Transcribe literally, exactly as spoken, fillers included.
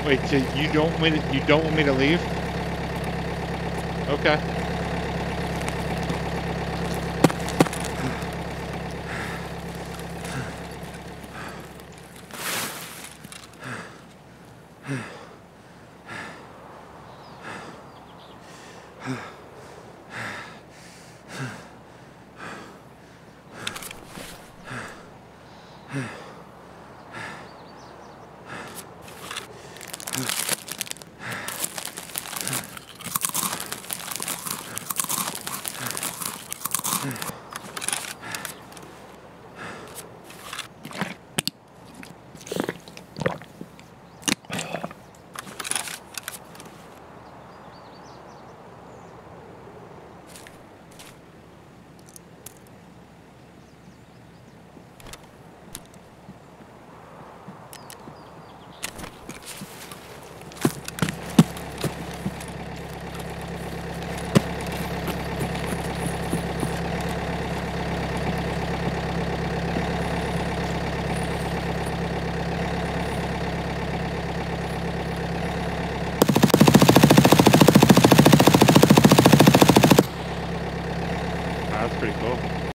Wait, so you don't want me to, you don't want me to leave? Okay. That's pretty cool.